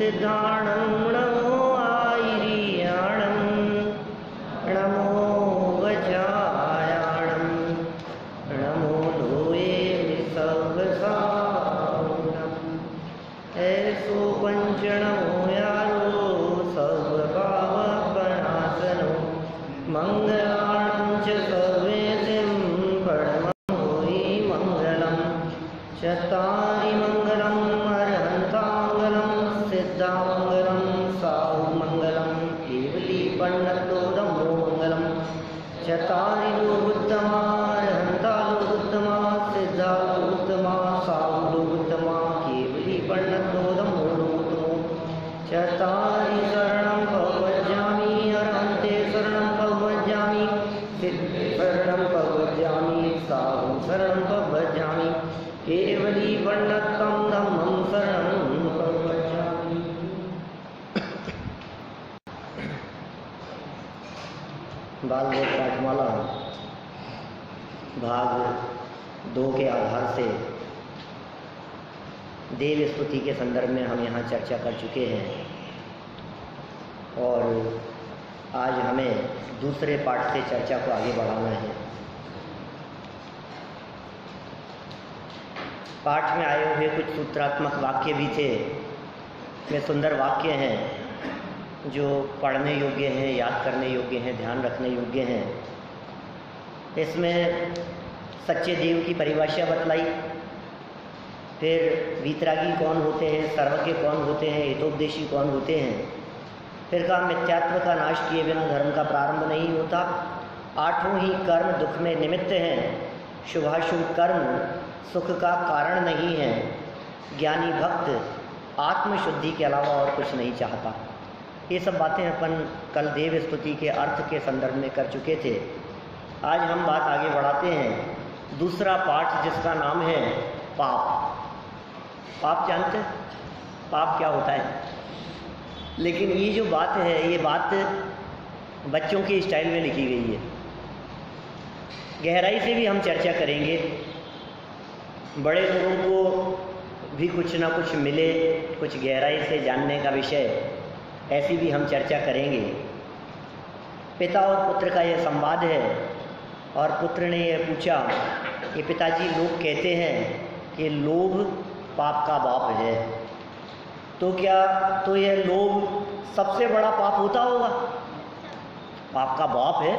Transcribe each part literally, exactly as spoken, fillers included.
सिद्धाणं नमो आयर्याणं नमो वज्रायाणं नमो लोये निसर्गसारणम् ऐसो पंचणमो यारो सर्वपावपनाशनो मंगलाणं च सर्वेदिं परमं होई मंगलम् चत्वारि मंगलम् अरहन्ताङ्गलं सिद्धामङ्गलं साहुमङ्गलं केवली पण्डतोदमो मङ्गलं चत्वारि लोकोत्तमा अरहन्ता लोकोत्तमा सिद्धा लोकोत्तमा साहु लोकोत्तमा केवली पण्डतोदमो लोकोत्तमो चत्वारि शरणं प्रपद्यामि अरहन्ते शरणं प्रपद्यामि सिद्धे शरणं प्रपद्यामि साहु शरणं प्रपद्यामि केवली पंडितं धम्मं शरणं प्रपद्यामि। बालदेव पाठमाला भाग दो के आधार से देव स्तुति के संदर्भ में हम यहाँ चर्चा कर चुके हैं और आज हमें दूसरे पाठ से चर्चा को आगे बढ़ाना है। पाठ में आए हुए कुछ सूत्रात्मक वाक्य भी थे, वे सुंदर वाक्य हैं जो पढ़ने योग्य हैं, याद करने योग्य हैं, ध्यान रखने योग्य हैं। इसमें सच्चे देव की परिभाषा बतलाई, फिर वीतरागी कौन होते हैं, सर्वज्ञ कौन होते हैं, हितोपदेशी कौन होते हैं, फिर कहा मिथ्यात्व का नाश किए बिना धर्म का प्रारंभ नहीं होता, आठों ही कर्म दुख में निमित्त हैं, शुभाशुभ कर्म सुख का कारण नहीं है, ज्ञानी भक्त आत्मशुद्धि के अलावा और कुछ नहीं चाहता। ये सब बातें अपन कल देव स्तुति के अर्थ के संदर्भ में कर चुके थे। आज हम बात आगे बढ़ाते हैं, दूसरा पाठ जिसका नाम है पाप। पाप जानते हैं पाप क्या होता है? लेकिन ये जो बात है, ये बात बच्चों की स्टाइल में लिखी गई है। गहराई से भी हम चर्चा करेंगे, बड़े लोगों को भी कुछ ना कुछ मिले, कुछ गहराई से जानने का विषय, ऐसी भी हम चर्चा करेंगे। पिता और पुत्र का यह संवाद है और पुत्र ने यह पूछा कि पिताजी, लोग कहते हैं कि लोभ पाप का बाप है, तो क्या तो यह लोभ सबसे बड़ा पाप होता होगा? पाप का बाप है?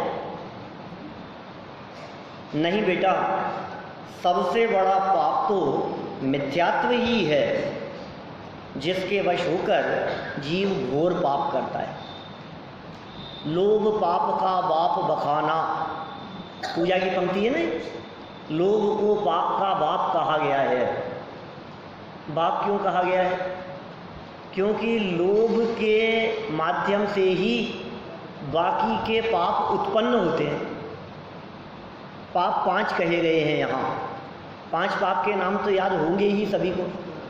नहीं बेटा, सबसे बड़ा पाप तो मिथ्यात्व ही है, जिसके वश होकर जीव घोर पाप करता है। लोभ पाप का बाप बखाना, पूजा की पंक्ति है ना, लोभ को पाप का बाप कहा गया है। बाप क्यों कहा गया है? क्योंकि लोभ के माध्यम से ही बाकी के पाप उत्पन्न होते हैं। पाप पांच कहे गए हैं यहाँ। पांच पाप के नाम तो याद होंगे ही सभी को,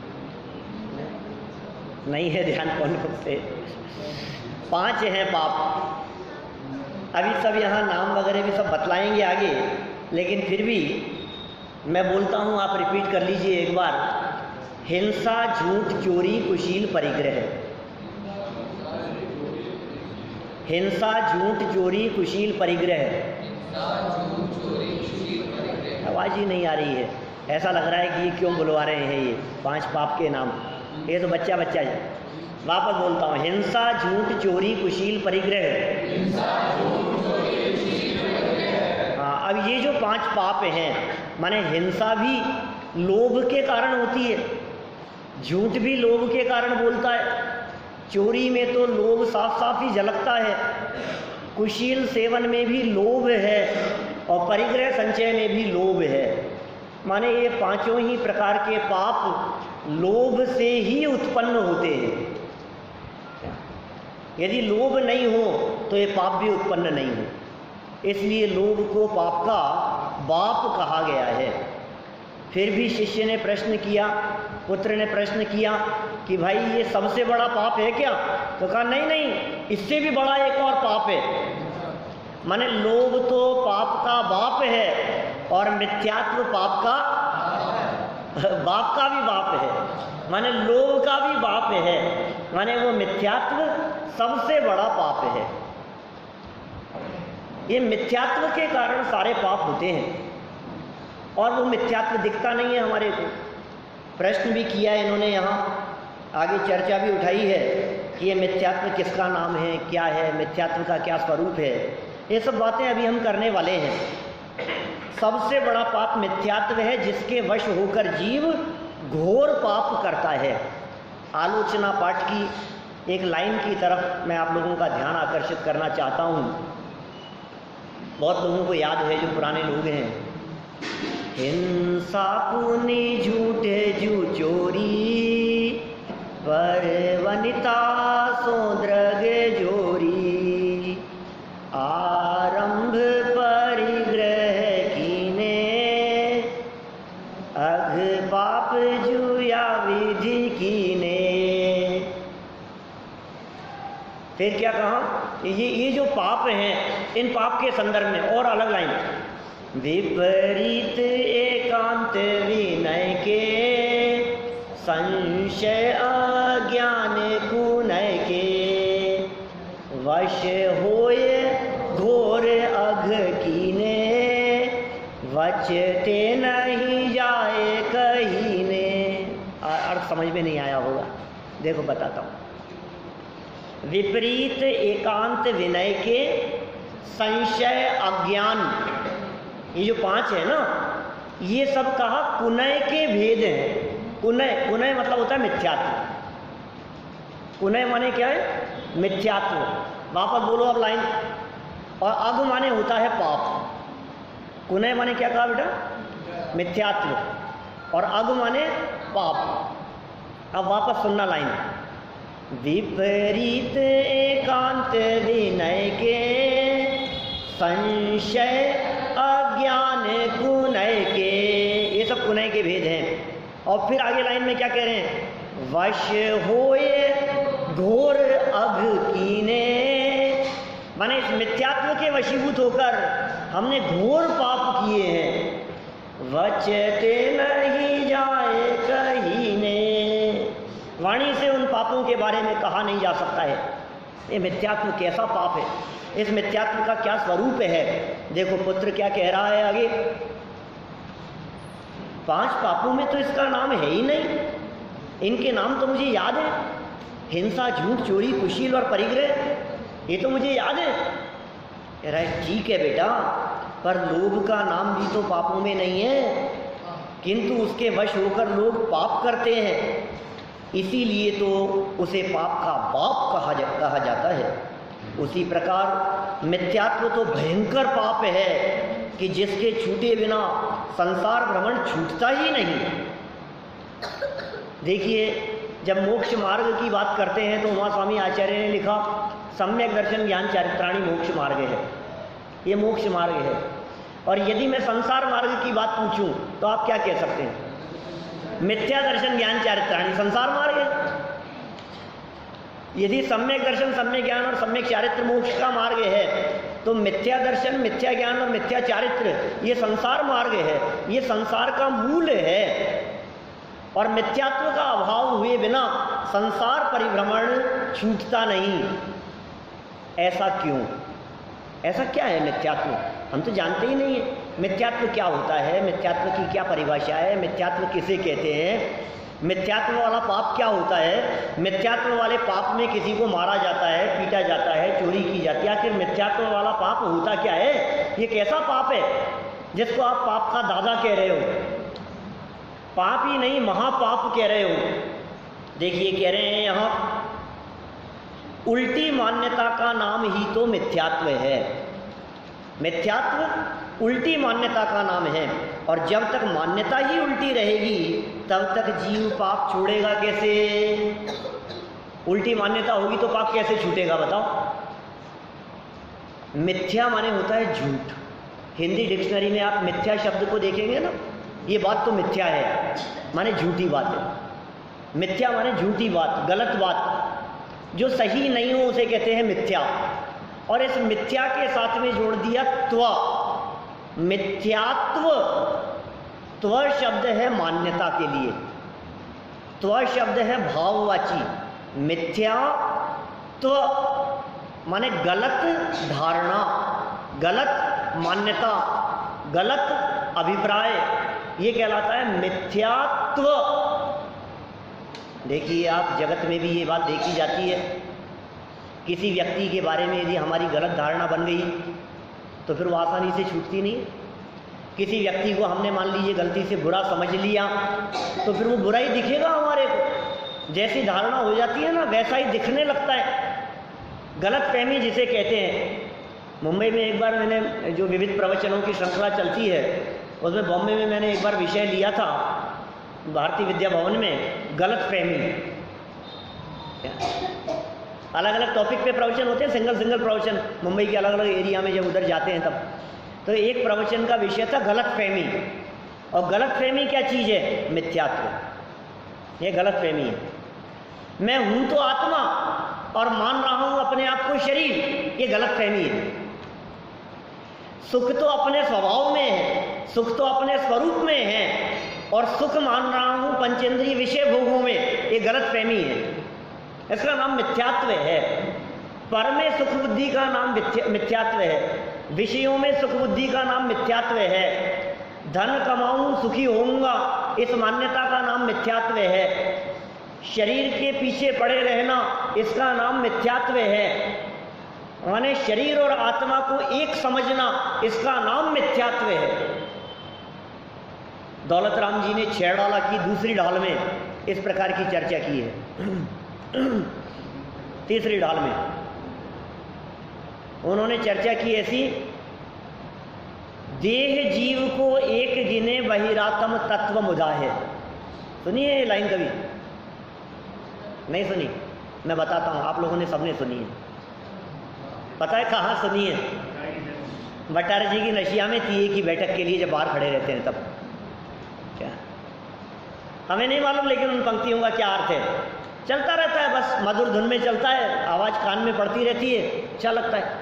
नहीं है ध्यान कौन कौन से? पांच हैं पाप। अभी सब यहाँ नाम वगैरह भी सब बतलाएंगे आगे, लेकिन फिर भी मैं बोलता हूँ, आप रिपीट कर लीजिए एक बार। हिंसा, झूठ, चोरी, कुशील, परिग्रह। हिंसा, झूठ, चोरी, कुशील, परिग्रह। आवाज़ ही नहीं आ रही है, ऐसा लग रहा है कि ये क्यों बुलवा रहे हैं ये पांच पाप के नाम। ये तो बच्चा बच्चा है। वापस बोलता हूँ, हिंसा, झूठ, चोरी, कुशील, परिग्रह। हाँ, अब ये जो पांच पाप हैं, माने हिंसा भी लोभ के कारण होती है, झूठ भी लोभ के कारण बोलता है, चोरी में तो लोभ साफ साफ ही झलकता है, कुशील सेवन में भी लोभ है और परिग्रह संचय में भी लोभ है। माने ये पांचों ही प्रकार के पाप लोभ से ही उत्पन्न होते हैं। यदि लोभ नहीं हो तो ये पाप भी उत्पन्न नहीं हो, इसलिए लोभ को पाप का बाप कहा गया है। फिर भी शिष्य ने प्रश्न किया, पुत्र ने प्रश्न किया कि भाई ये सबसे बड़ा पाप है क्या? तो कहा नहीं नहीं, इससे भी बड़ा एक और पाप है। माने लोभ तो पाप का बाप है और मिथ्यात्व पाप का बाप का भी बाप है, माने लोभ का भी बाप है, माने वो मिथ्यात्व सबसे बड़ा पाप है। ये मिथ्यात्व के कारण सारे पाप होते हैं और वो मिथ्यात्व दिखता नहीं है हमारे को। प्रश्न भी किया है इन्होंने, यहाँ आगे चर्चा भी उठाई है कि ये मिथ्यात्व किसका नाम है, क्या है, मिथ्यात्व का क्या स्वरूप है। ये सब बातें अभी हम करने वाले हैं। सबसे बड़ा पाप मिथ्यात्व है, जिसके वश होकर जीव घोर पाप करता है। आलोचना पाठ की एक लाइन की तरफ मैं आप लोगों का ध्यान आकर्षित करना चाहता हूँ। बहुत लोगों को याद है, जो पुराने लोग हैं, हिंसा पुनि झूठे जू चोरी, पर वनिता सो द्रग जोरी, आरंभ परिग्रह कीने, अघ पाप जुया विधि कीने। फिर क्या कहा, ये ये जो पाप हैं, इन पाप के संदर्भ में और अलग लाइन, विपरीत एकांत विनय के, संशय अज्ञान कुनय के, वश होए घोर अघ कीने, वचते नहीं जाए कहीने। अर्थ समझ में नहीं आया होगा, देखो बताता हूँ। विपरीत एकांत विनय के, संशय अज्ञान, ये जो पांच है ना, ये सब कहा कुनय के भेद हैं। कुनय, कुनय मतलब होता है मिथ्यात्व। कुनय माने क्या है, मिथ्यात्व। वापस बोलो अब लाइन। और अघ माने होता है पाप। कुनय माने क्या कहा बेटा, मिथ्यात्व, और अघ माने पाप। अब वापस सुनना लाइन। विपरीत एकांत विनय के, संशय अज्ञान कुनय के, ये सब कुनय के भेद हैं। और फिर आगे लाइन में क्या कह रहे हैं, वश होए घोर अघ कीने, माने इस मिथ्यात्व के वशीभूत होकर हमने घोर पाप किए हैं। वचते नहीं जाए कहीने, वाणी से उन पापों के बारे में कहा नहीं जा सकता है। ये मिथ्यात्व कैसा पाप है, इस मिथ्यात्व का क्या स्वरूप है। देखो पुत्र क्या कह रहा है आगे, पांच पापों में तो इसका नाम है ही नहीं। इनके नाम तो मुझे याद है, हिंसा, झूठ, चोरी, कुशील और परिग्रह, ये तो मुझे याद है। कह रहा है ठीक है बेटा, पर लोभ का नाम भी तो पापों में नहीं है, किंतु उसके वश होकर लोग पाप करते हैं, इसीलिए तो उसे पाप का बाप कहा जा, कहा जाता है। उसी प्रकार मिथ्यात्व तो भयंकर पाप है कि जिसके छूटे बिना संसार भ्रमण छूटता ही नहीं। देखिए, जब मोक्ष मार्ग की बात करते हैं तो उमा स्वामी आचार्य ने लिखा, सम्यक दर्शन ज्ञान चारित्राणी मोक्ष मार्ग है। ये मोक्ष मार्ग है। और यदि मैं संसार मार्ग की बात पूछूं तो आप क्या कह सकते हैं, मिथ्या दर्शन ज्ञान चारित्राणी संसार मार्ग है। यदि सम्यक दर्शन, सम्यक ज्ञान और सम्यक चारित्र मोक्ष का मार्ग है, तो मिथ्या दर्शन, मिथ्या ज्ञान और मिथ्या चारित्र ये संसार मार्ग है, ये संसार का मूल है। और मिथ्यात्व का अभाव हुए बिना संसार परिभ्रमण छूटता नहीं। ऐसा क्यों, ऐसा क्या है मिथ्यात्व, हम तो जानते ही नहीं है मिथ्यात्व क्या होता है, मिथ्यात्व की क्या परिभाषा है, मिथ्यात्व किसे कहते हैं, मिथ्यात्व वाला पाप क्या होता है। मिथ्यात्व वाले पाप में किसी को मारा जाता है, पीटा जाता है, चोरी की जाती है। आखिर मिथ्यात्व वाला पाप होता क्या है, ये कैसा पाप है जिसको आप पाप का दादा कह रहे हो। पाप ही नहीं, महापाप कह रहे हो। देखिए कह रहे हैं यहाँ, उल्टी मान्यता का नाम ही तो मिथ्यात्व है। मिथ्यात्व उल्टी मान्यता का नाम है, और जब तक मान्यता ही उल्टी रहेगी तब तक जीव पाप छोड़ेगा कैसे। उल्टी मान्यता होगी तो पाप कैसे छूटेगा बताओ। मिथ्या माने होता है झूठ। हिंदी डिक्शनरी में आप मिथ्या शब्द को देखेंगे ना, ये बात तो मिथ्या है, माने झूठी बात है। मिथ्या माने झूठी बात, गलत बात, जो सही नहीं हो उसे कहते हैं मिथ्या। और इस मिथ्या के साथ में जोड़ दिया त्व, मिथ्यात्व। त्व शब्द है मान्यता के लिए, त्व शब्द है भाववाची। मिथ्या त्व माने गलत धारणा, गलत मान्यता, गलत अभिप्राय, ये कहलाता है मिथ्यात्व। देखिए आप जगत में भी ये बात देखी जाती है, किसी व्यक्ति के बारे में यदि हमारी गलत धारणा बन गई तो फिर वो आसानी से छूटती नहीं। किसी व्यक्ति को हमने मान लीजिए गलती से बुरा समझ लिया तो फिर वो बुरा ही दिखेगा हमारे को। जैसी धारणा हो जाती है ना वैसा ही दिखने लगता है। गलत फहमी जिसे कहते हैं। मुंबई में एक बार मैंने जो विविध प्रवचनों की श्रृंखला चलती है उसमें बॉम्बे में मैंने एक बार विषय लिया था भारतीय विद्या भवन में, गलत फहमी। अलग अलग टॉपिक पे प्रवचन होते हैं, सिंगल सिंगल प्रवचन मुंबई के अलग अलग एरिया में जब उधर जाते हैं तब। तो एक प्रवचन का विषय था गलत फहमी। और गलत फहमी क्या चीज़ है? मिथ्यात्व। ये गलत फहमी है। मैं हूं तो आत्मा और मान रहा हूं अपने आप को शरीर, ये गलत फहमी है। सुख तो अपने स्वभाव में है, सुख तो अपने स्वरूप में है और सुख मान रहा हूं पंचेंद्रिय विषय भोगों में, ये गलत फहमी है। इसका नाम मिथ्यात्व है। पर में सुख बुद्धि का नाम मिथ्यात्व है, विषयों में सुख बुद्धि का नाम मिथ्यात्व है, धन कमाऊं सुखी होऊंगा इस मान्यता का नाम मिथ्यात्व है, शरीर के पीछे पड़े रहना इसका नाम मिथ्यात्व है, माने शरीर और आत्मा को एक समझना इसका नाम मिथ्यात्व है। दौलत राम जी ने छह डाला की दूसरी ढाल में इस प्रकार की चर्चा की है। तीसरी ढाल में उन्होंने चर्चा की ऐसी, देह जीव को एक गिने बहिरात्म तत्व मुदा है। सुनिए ये लाइन कभी नहीं सुनी? मैं बताता हूं, आप लोगों ने सबने सुनी है। पता है कहाँ सुनी है? भट्टाचार्य जी की नशिया में तीये की बैठक के लिए जब बाहर खड़े रहते हैं तब। क्या हमें नहीं मालूम, लेकिन उन पंक्तियों का क्या अर्थ है चलता रहता है, बस मधुर धुन में चलता है, आवाज कान में पड़ती रहती है, अच्छा लगता है।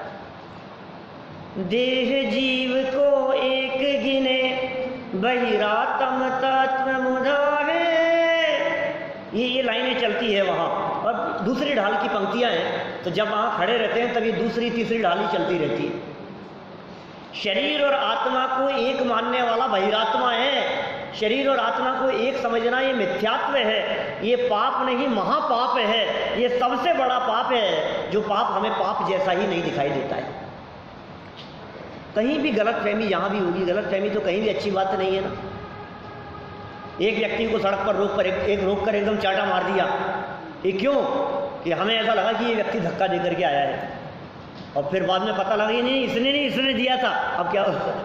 देह जीव को एक गिने बहिरात्म तत्व मुधावे, ये ये लाइनें चलती है वहाँ। और दूसरी ढाल की पंक्तियाँ हैं, तो जब वहाँ खड़े रहते हैं तभी दूसरी तीसरी ढाल ही चलती रहती है। शरीर और आत्मा को एक मानने वाला बहिरात्मा है, शरीर और आत्मा को एक समझना ये मिथ्यात्व है, ये पाप नहीं महापाप है, ये सबसे बड़ा पाप है, जो पाप हमें पाप जैसा ही नहीं दिखाई देता है। कहीं भी गलत फहमी यहाँ भी होगी, गलत फहमी तो कहीं भी अच्छी बात नहीं है ना। एक व्यक्ति को सड़क पर रोक कर एक, एक रोक कर एकदम चाटा मार दिया, ये क्यों? कि हमें ऐसा लगा कि ये व्यक्ति धक्का दे करके आया है, और फिर बाद में पता लगा ये नहीं इसने नहीं इसने दिया था, अब क्या होगा?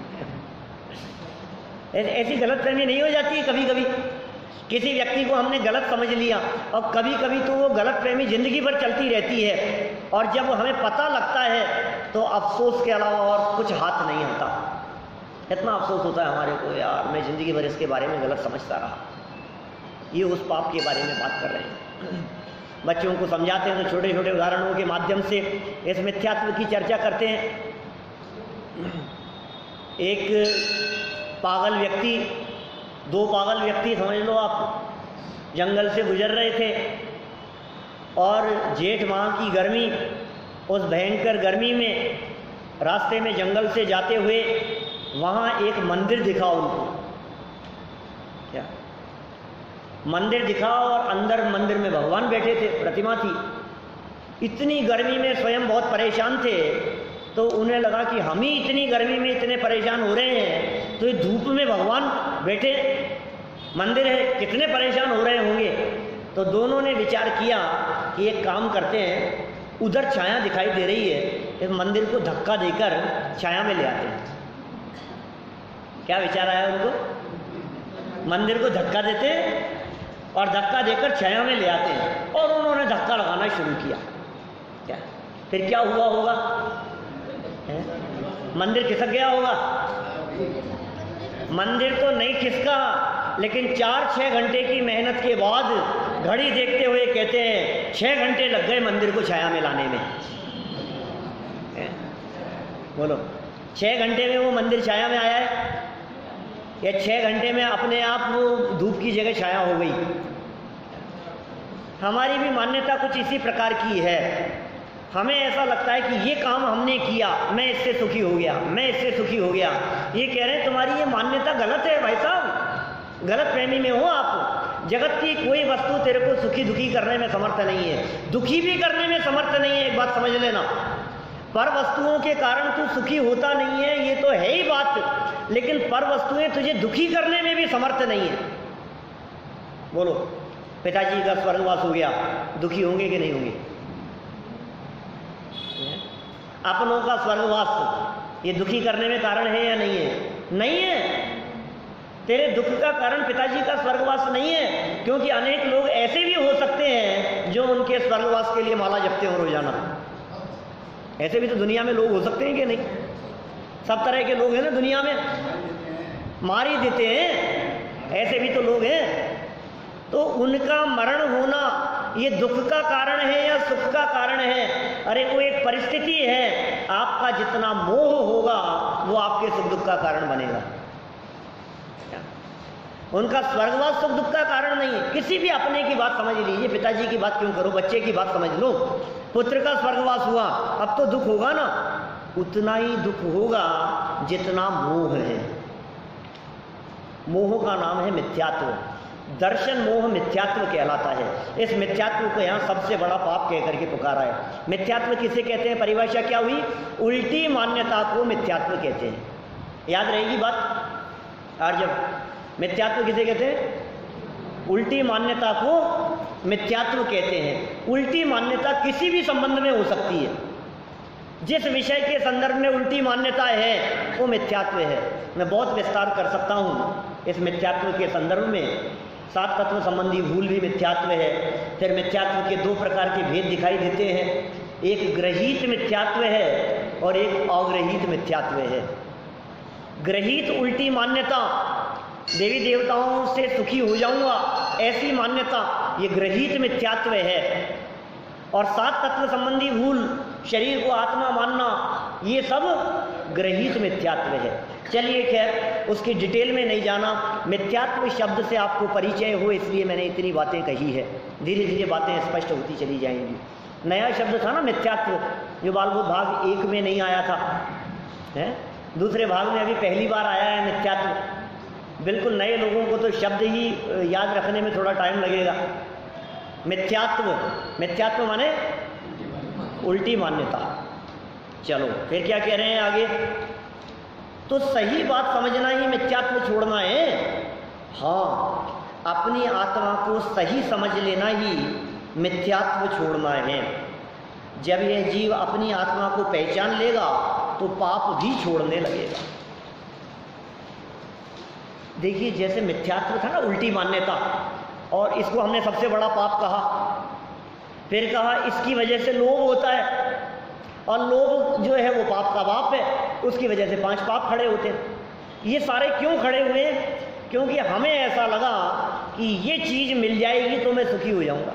ऐसी गलतफहमी नहीं हो जाती है कभी कभी? किसी व्यक्ति को हमने गलत समझ लिया और कभी कभी तो वो गलतफहमी जिंदगी भर चलती रहती है, और जब हमें पता लगता है तो अफसोस के अलावा और कुछ हाथ नहीं आता। इतना अफसोस होता है हमारे को, यार मैं जिंदगी भर इसके बारे में गलत समझता रहा। ये उस पाप के बारे में बात कर रहे हैं। बच्चों को समझाते हैं तो छोटे छोटे उदाहरणों के माध्यम से इस मिथ्यात्व की चर्चा करते हैं। एक पागल व्यक्ति, दो पागल व्यक्ति समझ लो आप, जंगल से गुजर रहे थे और जेठ माह की गर्मी, उस भयंकर गर्मी में रास्ते में जंगल से जाते हुए वहाँ एक मंदिर दिखा उनको। क्या मंदिर दिखा? और अंदर मंदिर में भगवान बैठे थे, प्रतिमा थी। इतनी गर्मी में स्वयं बहुत परेशान थे, तो उन्हें लगा कि हम ही इतनी गर्मी में इतने परेशान हो रहे हैं, तो ये धूप में भगवान बैठे मंदिर है, कितने परेशान हो रहे होंगे। तो दोनों ने विचार किया कि एक काम करते हैं, उधर छाया दिखाई दे रही है, इस मंदिर को धक्का देकर छाया में ले आते हैं। क्या विचार आया उनको? मंदिर को धक्का देते और धक्का देकर छाया में ले आते हैं, और उन्होंने धक्का लगाना शुरू किया। क्या फिर क्या हुआ होगा? है? मंदिर खिसक गया होगा? मंदिर तो नहीं खिसका, लेकिन चार छः घंटे की मेहनत के बाद घड़ी देखते हुए कहते हैं छः घंटे लग गए मंदिर को छाया में लाने में। है? बोलो, छः घंटे में वो मंदिर छाया में आया है? या छः घंटे में अपने आप वो धूप की जगह छाया हो गई। हमारी भी मान्यता कुछ इसी प्रकार की है। हमें ऐसा लगता है कि ये काम हमने किया, मैं इससे सुखी हो गया, मैं इससे सुखी हो गया। ये कह रहे हैं तुम्हारी ये मान्यता गलत है भाई साहब, गलत फहमी में हो आप। जगत की कोई वस्तु तेरे को सुखी दुखी करने में समर्थ नहीं है, दुखी भी करने में समर्थ नहीं है, एक बात समझ लेना। पर वस्तुओं के कारण तू सुखी होता नहीं है, ये तो है ही बात, लेकिन पर वस्तुएं तुझे दुखी करने में भी समर्थ नहीं है। बोलो, पिताजी का स्वर्गवास हो गया, दुखी होंगे कि नहीं होंगे? अपनों का स्वर्गवास ये दुखी करने में कारण है या नहीं है? नहीं है। तेरे दुख का कारण पिताजी का स्वर्गवास नहीं है, क्योंकि अनेक लोग ऐसे भी हो सकते हैं जो उनके स्वर्गवास के लिए माला जपते हो रोजाना। ऐसे भी तो दुनिया में लोग हो सकते हैं कि नहीं? सब तरह के लोग हैं ना दुनिया में, मार ही देते हैं, ऐसे भी तो लोग हैं। तो उनका मरण होना ये दुख का कारण है या सुख का कारण है? अरे वो एक परिस्थिति है, आपका जितना मोह होगा वो आपके सुख दुख का कारण बनेगा। उनका स्वर्गवास सुख दुख का कारण नहीं है। किसी भी अपने की बात समझ लीजिए, पिताजी की बात क्यों करो, बच्चे की बात समझ लो। पुत्र का स्वर्गवास हुआ, अब तो दुख होगा ना, उतना ही दुख होगा जितना मोह है। मोह का नाम है मिथ्यात्व। दर्शन मोह मिथ्यात्व कहलाता है। इस मिथ्यात्व को यहाँ सबसे बड़ा पाप कह करके पुकारा है। मिथ्यात्व किसे कहते हैं? परिभाषा क्या हुई? उल्टी मान्यता को मिथ्यात्व कहते हैं। याद रहेगी बात आर्जव, मिथ्यात्व किसे कहते हैं? उल्टी मान्यता को मिथ्यात्व कहते हैं। उल्टी मान्यता किसी भी संबंध में हो सकती है। जिस विषय के संदर्भ में उल्टी मान्यता है वो मिथ्यात्व है। मैं बहुत विस्तार कर सकता हूँ इस मिथ्यात्व के संदर्भ में। सात तत्व संबंधी भूल भी मिथ्यात्व है। फिर मिथ्यात्व के दो प्रकार के भेद दिखाई देते हैं, एक ग्रहीत मिथ्यात्व है और एक अग्रहीत मिथ्यात्व है। ग्रहीत उल्टी मान्यता, देवी देवताओं से सुखी हो जाऊंगा ऐसी मान्यता, ये ग्रहीत मिथ्यात्व है। और सात तत्व संबंधी भूल, शरीर को आत्मा मानना, ये सब ग्रहीत मिथ्यात्व है। चलिए खैर उसकी डिटेल में नहीं जाना। मिथ्यात्व शब्द से आपको परिचय हो इसलिए मैंने इतनी बातें कही है। धीरे धीरे बातें स्पष्ट होती चली जाएंगी। नया शब्द था ना मिथ्यात्व, जो बालबोध भाग एक में नहीं आया था, है दूसरे भाग में अभी पहली बार आया है मिथ्यात्व। बिल्कुल नए लोगों को तो शब्द ही याद रखने में थोड़ा टाइम लगेगा। मिथ्यात्व, मिथ्यात्व माने उल्टी मान्यता। चलो फिर क्या कह रहे हैं आगे? तो सही बात समझना ही मिथ्यात्व छोड़ना है। हाँ, अपनी आत्मा को सही समझ लेना ही मिथ्यात्व छोड़ना है। जब यह जीव अपनी आत्मा को पहचान लेगा तो पाप भी छोड़ने लगेगा। देखिए जैसे मिथ्यात्व था ना उल्टी मान्यता, और इसको हमने सबसे बड़ा पाप कहा। फिर कहा इसकी वजह से लोभ होता है, और लोभ जो है वो पाप का बाप है, उसकी वजह से पांच पाप खड़े होते हैं। ये सारे क्यों खड़े हुए हैं? क्योंकि हमें ऐसा लगा कि ये चीज़ मिल जाएगी तो मैं सुखी हो जाऊंगा।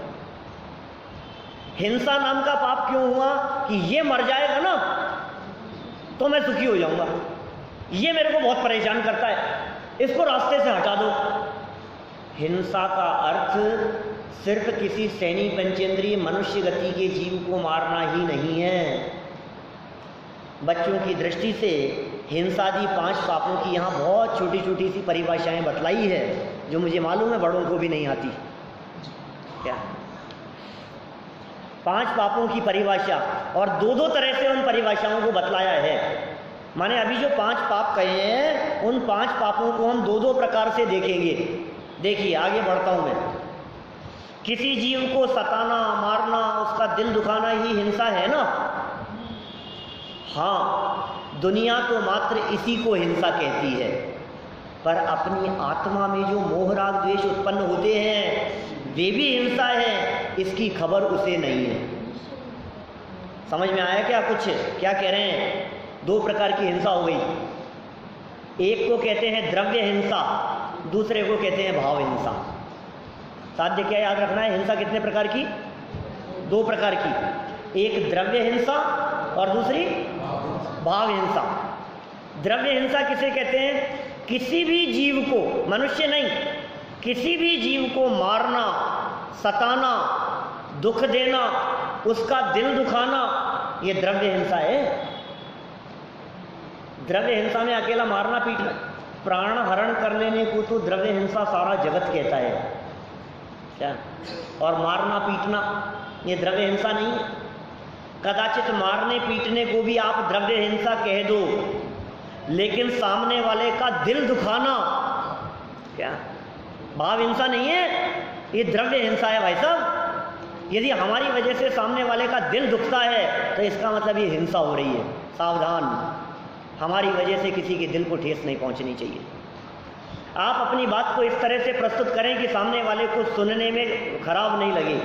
हिंसा नाम का पाप क्यों हुआ? कि ये मर जाएगा ना तो मैं सुखी हो जाऊंगा, ये मेरे को बहुत परेशान करता है, इसको रास्ते से हटा दो। हिंसा का अर्थ सिर्फ किसी सैनी पंचेंद्रिय मनुष्य गति के जीव को मारना ही नहीं है। बच्चों की दृष्टि से हिंसादि पांच पापों की यहाँ बहुत छोटी छोटी सी परिभाषाएं बतलाई है, जो मुझे मालूम है बड़ों को भी नहीं आती। क्या पांच पापों की परिभाषा, और दो दो तरह से उन परिभाषाओं को बतलाया है। माने अभी जो पांच पाप कहे हैं उन पांच पापों को हम दो दो प्रकार से देखेंगे। देखिए आगे बढ़ता हूं मैं। किसी जीव को सताना, मारना, उसका दिल दुखाना ही हिंसा है ना? हाँ, दुनिया तो मात्र इसी को हिंसा कहती है, पर अपनी आत्मा में जो मोह राग द्वेष उत्पन्न होते हैं वे भी हिंसा है, इसकी खबर उसे नहीं है। समझ में आया क्या कुछ? क्या कह रहे हैं? दो प्रकार की हिंसा हो गई। एक को कहते हैं द्रव्य हिंसा, दूसरे को कहते हैं भाव हिंसा। साध्य क्या याद रखना है? हिंसा कितने प्रकार की? दो प्रकार की, एक द्रव्य हिंसा और दूसरी भाव हिंसा। द्रव्य हिंसा किसे कहते हैं? किसी भी जीव को, मनुष्य नहीं, किसी भी जीव को मारना, सताना, दुख देना, उसका दिल दुखाना, ये द्रव्य हिंसा है। द्रव्य हिंसा में अकेला मारना पीटना, प्राण हरण कर लेने को तो द्रव्य हिंसा सारा जगत कहता है क्या? और मारना पीटना ये द्रव्य हिंसा नहीं है। कदाचित मारने पीटने को भी आप द्रव्य हिंसा कह दो, लेकिन सामने वाले का दिल दुखाना क्या भाव हिंसा नहीं है, ये द्रव्य हिंसा है भाई साहब। यदि हमारी वजह से सामने वाले का दिल दुखता है तो इसका मतलब ये हिंसा हो रही है। सावधान, हमारी वजह से किसी के दिल को ठेस नहीं पहुंचनी चाहिए। आप अपनी बात को इस तरह से प्रस्तुत करें कि सामने वाले को सुनने में खराब नहीं लगे,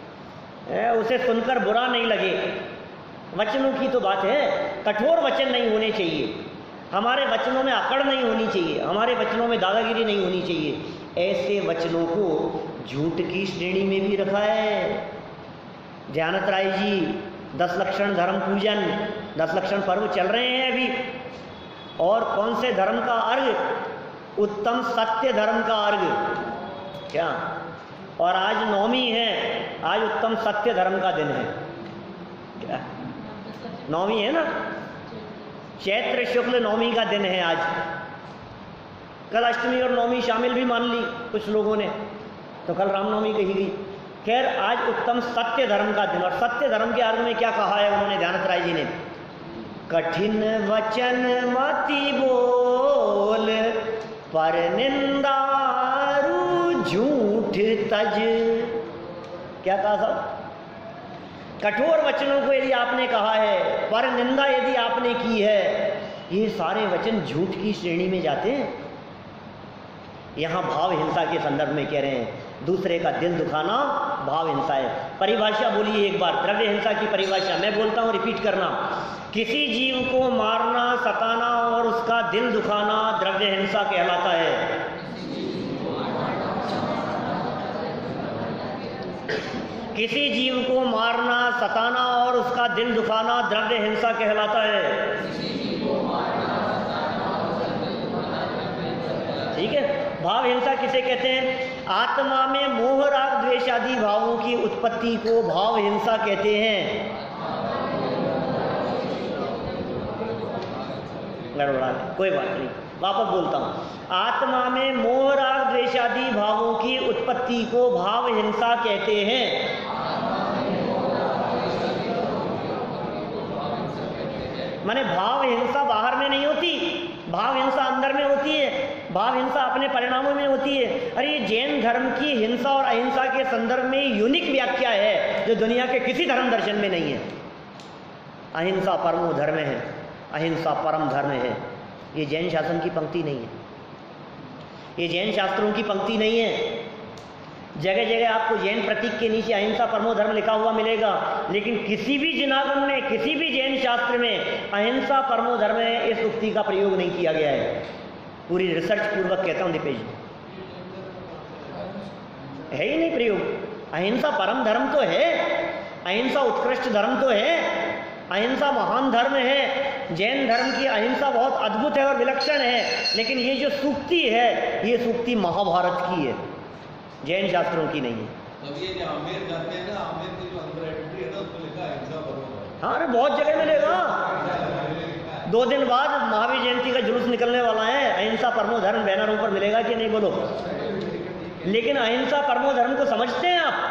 उसे सुनकर बुरा नहीं लगे। वचनों की तो बात है, कठोर वचन नहीं होने चाहिए, हमारे वचनों में अकड़ नहीं होनी चाहिए, हमारे वचनों में दादागिरी नहीं होनी चाहिए। ऐसे वचनों को झूठ की श्रेणी में भी रखा है। ध्यानत राय जी दस लक्षण धर्म पूजन, दस लक्षण पर्व चल रहे हैं अभी, और कौन से धर्म का अर्घ? उत्तम सत्य धर्म का अर्घ क्या? और आज नवमी है, आज उत्तम सत्य धर्म का दिन है क्या? नवमी है ना, चैत्र शुक्ल नवमी का दिन है आज। कल अष्टमी और नवमी शामिल भी मान ली कुछ लोगों ने, तो कल रामनवमी कही गई। खैर, आज उत्तम सत्य धर्म का दिन, और सत्य धर्म के अर्थ में क्या कहा है उन्होंने, ध्यानत राय जी ने? कठिन वचन मति बोल, पर निंदारु झूठ तज। क्या कहा साहब? कठोर वचनों को यदि आपने कहा है, पर निंदा यदि आपने की है, ये सारे वचन झूठ की श्रेणी में जाते हैं। यहां भाव हिंसा के संदर्भ में कह रहे हैं, दूसरे का दिल दुखाना भाव हिंसा है। परिभाषा बोलिए एक बार, द्रव्य हिंसा की परिभाषा मैं बोलता हूं, रिपीट करना। किसी जीव को मारना, सताना और उसका दिल दुखाना द्रव्य हिंसा कहलाता है। किसी जीव को मारना, सताना और उसका दिल दुखाना द्रव्य हिंसा कहलाता है। ठीक है। भाव हिंसा किसे कहते हैं? आत्मा में मोह राग द्वेष आदि भावों की उत्पत्ति को भाव हिंसा कहते हैं। कोई बात नहीं, वापस बोलता हूं। आत्मा में मोह राग द्वेष आदि भावों की उत्पत्ति को भाव हिंसा कहते हैं। माने भाव हिंसा बाहर में नहीं होती, भाव हिंसा अंदर में होती है। भाव हिंसा अपने परिणामों में होती है। अरे ये जैन धर्म की हिंसा और अहिंसा के संदर्भ में यूनिक व्याख्या है जो दुनिया के किसी धर्म दर्शन में नहीं है। अहिंसा परमो धर्म है, अहिंसा परम धर्म है। ये जैन शासन की पंक्ति नहीं है, ये जैन शास्त्रों की पंक्ति नहीं है। जगह जगह आपको जैन प्रतीक के नीचे अहिंसा परमो धर्म लिखा हुआ मिलेगा, लेकिन किसी भी जिनागम में, किसी भी जैन शास्त्र में अहिंसा परमो धर्म है इस उक्ति का प्रयोग नहीं किया गया है। पूरी रिसर्च पूर्वक कहता हूं दीपेश, है ही नहीं प्रयोग। अहिंसा परम धर्म तो है, अहिंसा उत्कृष्ट धर्म तो है, अहिंसा महान धर्म है। जैन धर्म की अहिंसा बहुत अद्भुत है और विलक्षण है, लेकिन ये जो सूक्ति है ये सूक्ति महाभारत की है, जैन शास्त्रों की नहीं है। तब ये जो आमेर जाते हैं ना, आमेर की जो अंदर एंट्री है ना, उसमें लिखा है अहिंसा परमो। हाँ, अरे बहुत जगह मिलेगा। दो दिन बाद महावीर जयंती का जुलूस निकलने वाला है, अहिंसा परमो धर्म बैनरों पर मिलेगा कि नहीं बोलो। लेकिन अहिंसा परमो धर्म को समझते हैं आप?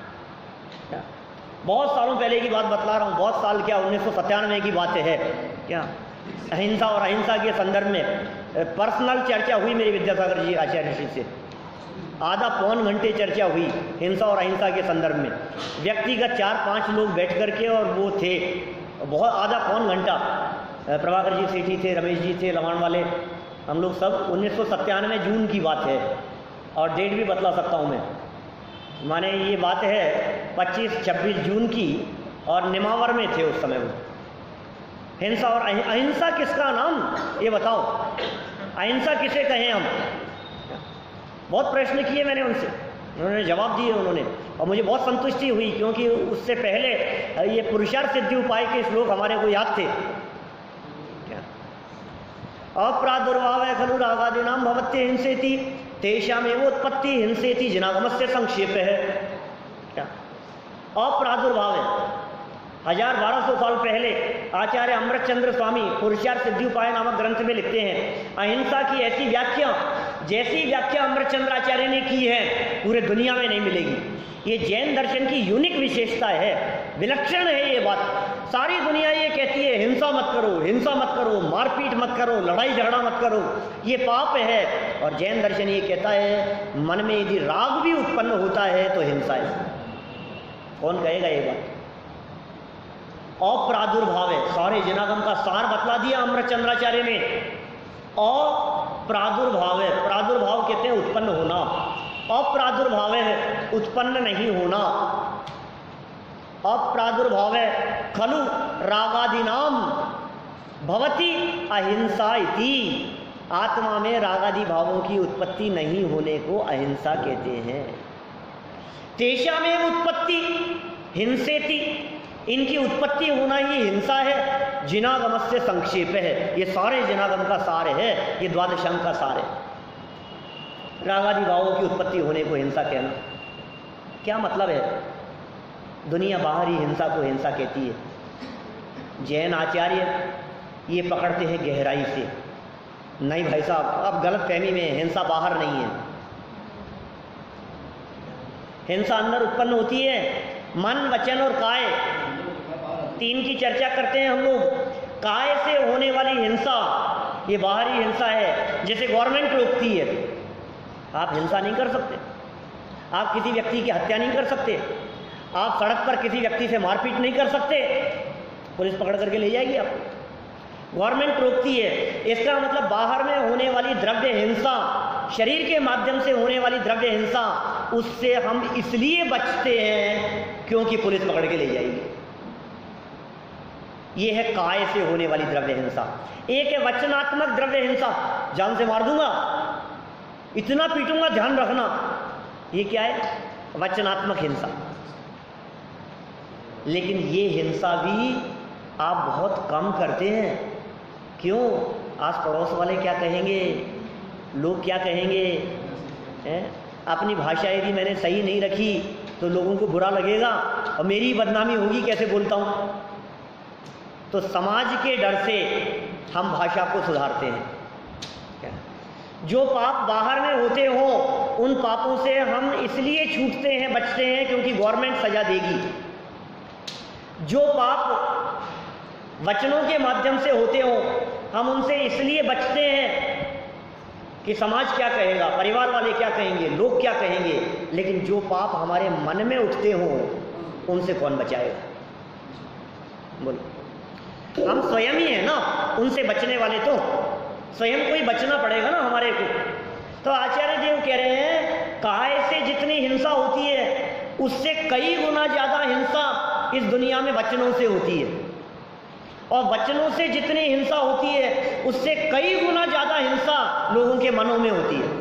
बहुत सालों पहले की बात बतला रहा हूँ, बहुत साल क्या, उन्नीस सौ सत्तानवे की बात है क्या। अहिंसा और अहिंसा के संदर्भ में पर्सनल चर्चा हुई मेरी विद्यासागर जी आचार्य श्री से। आधा पौन घंटे चर्चा हुई हिंसा और अहिंसा के संदर्भ में, व्यक्तिगत चार पांच लोग बैठ करके, और वो थे बहुत आधा पौन घंटा। प्रभाकर जी सेठी थे, रमेश जी थे, लवाण वाले, हम लोग सब। उन्नीस सौ सत्तानवे जून की बात है, और डेट भी बतला सकता हूँ मैं। माने ये बात है पच्चीस छब्बीस जून की, और निमावर में थे उस समय वो। हिंसा और अहिंसा किसका नाम ये बताओ, अहिंसा किसे कहें हम? बहुत प्रश्न किए मैंने उनसे, उन्होंने जवाब दिए उन्होंने, और मुझे बहुत संतुष्टि हुई, क्योंकि उससे पहले ये पुरुषार्थ सिद्धि उपाय के श्लोक हमारे को याद थे। अप्रादुर्भाव खलु रागादीनां भवत्य हिंसेति तेषामेव उत्पत्ति हिंसेति जिनागमस्य संक्षेप है। क्या अप्रादुर्भाव है? हजार बारह सौ साल पहले आचार्य अमृतचंद्र स्वामी पुरुषार्थ सिद्धि उपाय नामक ग्रंथ में लिखते हैं, अहिंसा की ऐसी व्याख्या जैसी व्याख्या अमृतचंद्र आचार्य ने की है पूरे दुनिया में नहीं मिलेगी। ये जैन दर्शन की यूनिक विशेषता है, विलक्षण है ये बात। सारी दुनिया ये कहती है हिंसा मत करो, हिंसा मत करो, मारपीट मत करो, लड़ाई झगड़ा मत करो, ये पाप है। और जैन दर्शन ये कहता है मन में यदि राग भी उत्पन्न होता है तो हिंसा है। कौन कहेगा ये बात? अप्रादुर्भाव है, सारे जिनागम का सार बतला दिया अमृतचंद्राचार्य ने। अप्रादुर्भाव है, प्रादुर्भाव कहते हैं उत्पन्न होना, अप्रादुर्भाव है उत्पन्न नहीं होना। अप्रादुर्भाव है खलु रागादीनाम भवति अहिंसा इति, आत्मा में रागादि भावों की उत्पत्ति नहीं होने को अहिंसा कहते हैं। तेषामेव उत्पत्ति हिंसेति, इनकी उत्पत्ति होना ही हिंसा है। जिनागमस्य संक्षेप है, ये सारे जिनागम का सार है, ये द्वादशांग का सार है। रागादि भावों की उत्पत्ति होने को हिंसा कहना क्या मतलब है? दुनिया बाहरी हिंसा को हिंसा कहती है। जैन आचार्य ये पकड़ते हैं गहराई से, नहीं भाई साहब आप गलत फहमी में, हिंसा बाहर नहीं है। हिंसा अंदर उत्पन्न होती है, मन वचन और काय तीन की चर्चा करते हैं हम लोग। काय से होने वाली हिंसा ये बाहरी हिंसा है, जैसे गवर्नमेंट रोकती है। आप हिंसा नहीं कर सकते, आप किसी व्यक्ति की हत्या नहीं कर सकते, आप सड़क पर किसी व्यक्ति से मारपीट नहीं कर सकते, पुलिस पकड़ करके ले जाएगी आपको। गवर्नमेंट रोकती है, इसका मतलब बाहर में होने वाली द्रव्य हिंसा, शरीर के माध्यम से होने वाली द्रव्य हिंसा, उससे हम इसलिए बचते हैं क्योंकि पुलिस पकड़ के ले जाएगी। ये है काय से होने वाली द्रव्य हिंसा। एक है वचनात्मक द्रव्य हिंसा, जान से मार दूंगा, इतना पीटूंगा ध्यान रखना, ये क्या है? वचनात्मक हिंसा। लेकिन ये हिंसा भी आप बहुत कम करते हैं। क्यों? आस पड़ोस वाले क्या कहेंगे, लोग क्या कहेंगे, हैं? अपनी भाषा यदि मैंने सही नहीं रखी तो लोगों को बुरा लगेगा और मेरी बदनामी होगी, कैसे बोलता हूँ। तो समाज के डर से हम भाषा को सुधारते हैं। क्या? जो पाप बाहर में होते हों उन पापों से हम इसलिए छूटते हैं, बचते हैं क्योंकि गवर्नमेंट सजा देगी। जो पाप वचनों के माध्यम से होते हों हम उनसे इसलिए बचते हैं कि समाज क्या कहेगा, परिवार वाले क्या कहेंगे, लोग क्या कहेंगे। लेकिन जो पाप हमारे मन में उठते हों उनसे कौन बचाएगा? बोलो, हम स्वयं ही हैं ना उनसे बचने वाले, तो स्वयं को ही बचना पड़ेगा ना हमारे को। तो आचार्य देव कह रहे हैं काय से जितनी हिंसा होती है उससे कई गुना ज्यादा हिंसा इस दुनिया में वचनों से होती है, और वचनों से जितनी हिंसा होती है उससे कई गुना ज्यादा हिंसा लोगों के मनों में होती है।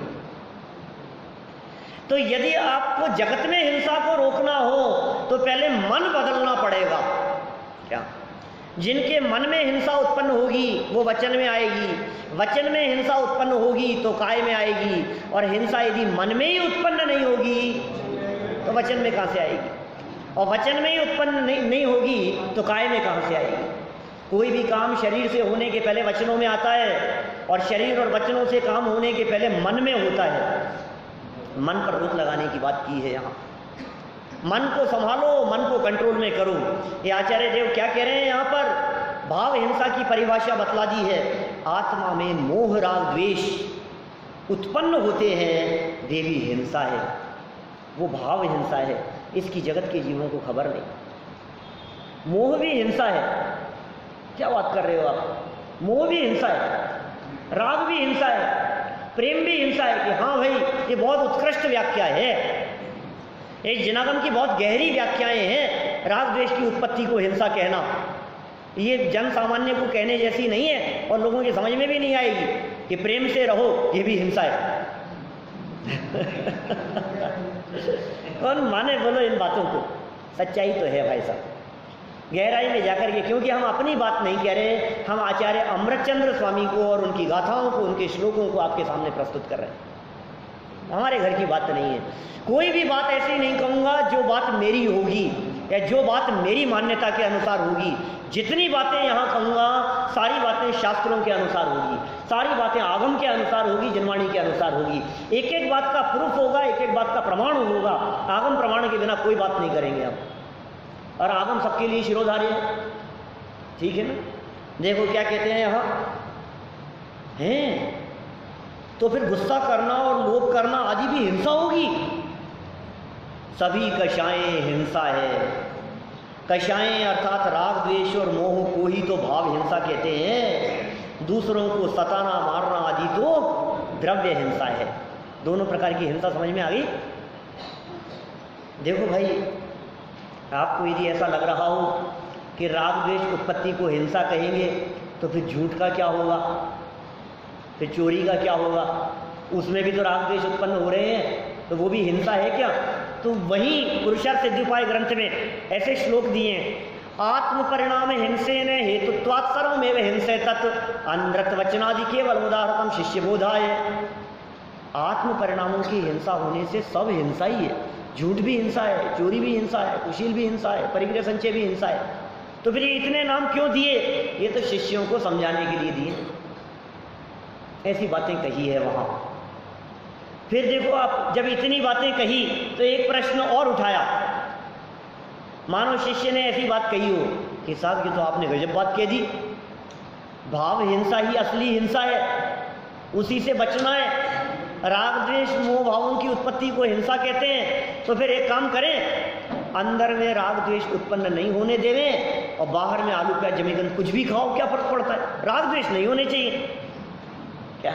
तो यदि आपको जगत में हिंसा को रोकना हो तो पहले मन बदलना पड़ेगा। क्या? जिनके मन में हिंसा उत्पन्न होगी वो वचन में आएगी, वचन में हिंसा उत्पन्न होगी तो काय में आएगी, और हिंसा यदि मन में ही उत्पन्न नहीं होगी तो वचन में कहाँ से आएगी, और वचन में ही उत्पन्न नहीं, नहीं होगी तो काय में कहाँ से आएगी। कोई भी काम शरीर से होने के पहले वचनों में आता है, और शरीर और वचनों से काम होने के पहले मन में होता है। मन पर रोक लगाने की बात की है यहाँ। मन को संभालो, मन को कंट्रोल में करो। ये आचार्य देव क्या कह रहे हैं यहाँ पर? भाव हिंसा की परिभाषा बतला दी है। आत्मा में मोह राग द्वेष उत्पन्न होते हैं, देवी हिंसा है, वो भाव हिंसा है। इसकी जगत के जीवों को खबर नहीं। मोह भी हिंसा है। क्या बात कर रहे हो आप? मोह भी हिंसा है, राग भी हिंसा है, प्रेम भी हिंसा है। कि हाँ भाई ये बहुत उत्कृष्ट व्याख्या है, ये जिनागम की बहुत गहरी व्याख्याएं हैं। राग द्वेष की उत्पत्ति को हिंसा कहना ये जन सामान्य को कहने जैसी नहीं है, और लोगों की समझ में भी नहीं आएगी कि प्रेम से रहो ये भी हिंसा है। कौन माने बोलो इन बातों को? सच्चाई तो है भाई साहब। गहराई में जाकर के, क्योंकि हम अपनी बात नहीं कह रहे, हम आचार्य अमृतचंद्र स्वामी को और उनकी गाथाओं को, उनके श्लोकों को आपके सामने प्रस्तुत कर रहे हैं। हमारे घर की बात नहीं है। कोई भी बात ऐसी नहीं कहूँगा जो बात मेरी होगी या जो बात मेरी मान्यता के अनुसार होगी। जितनी बातें यहाँ कहूँगा सारी बातें शास्त्रों के अनुसार होगी, सारी बातें आगम के अनुसार होगी, जनवाणी के अनुसार होगी। एक एक बात का प्रूफ होगा, एक एक बात का प्रमाण होगा। आगम प्रमाण के बिना कोई बात नहीं करेंगे हम, और आगम सबके लिए शिरोधार्य है, ठीक है ना। देखो क्या कहते हैं यहाँ, हैं तो फिर गुस्सा करना और लोभ करना आदि भी हिंसा होगी। सभी कषाएं हिंसा है। कषाएं अर्थात राग द्वेष और मोह को ही तो भाव हिंसा कहते हैं। दूसरों को सताना मारना आदि तो द्रव्य हिंसा है। दोनों प्रकार की हिंसा समझ में आ गई। देखो भाई, आपको यदि ऐसा लग रहा हो कि राग द्वेष उत्पत्ति को हिंसा कहेंगे तो फिर झूठ का क्या होगा, फिर चोरी का क्या होगा? उसमें भी तो राग द्वेष उत्पन्न हो रहे हैं, तो वो भी हिंसा है क्या? तो वही पुरुषार्थ सिद्धिउपाय ग्रंथ में ऐसे श्लोक दिए हैं, आत्म परिणाम हिंसेन हेतुत्वात् सर्वमेव हिंसे तत् अनृत वचनादि केवल उदाहरणम शिष्य बोधाय। आत्म परिणामों की हिंसा होने से सब हिंसा ही है। झूठ भी हिंसा है, चोरी भी हिंसा है, कुशील भी हिंसा है, परिग्रह संचय भी हिंसा है। तो फिर ये इतने नाम क्यों दिए? ये तो शिष्यों को समझाने के लिए दिए, ऐसी बातें कही है वहां। फिर देखो, आप जब इतनी बातें कही तो एक प्रश्न और उठाया। मानो शिष्य ने ऐसी बात कही हो कि साहब ये तो आपने गजब बात कह दी, भाव हिंसा ही असली हिंसा है, उसी से बचना है। राग द्वेष मोह भावों की उत्पत्ति को हिंसा कहते हैं। तो फिर एक काम करें, अंदर में राग द्वेष उत्पन्न नहीं होने देवें और बाहर में आलू प्याज जमीगंद कुछ भी खाओ, क्या फर्क पड़ता है? राग द्वेष नहीं होने चाहिए क्या?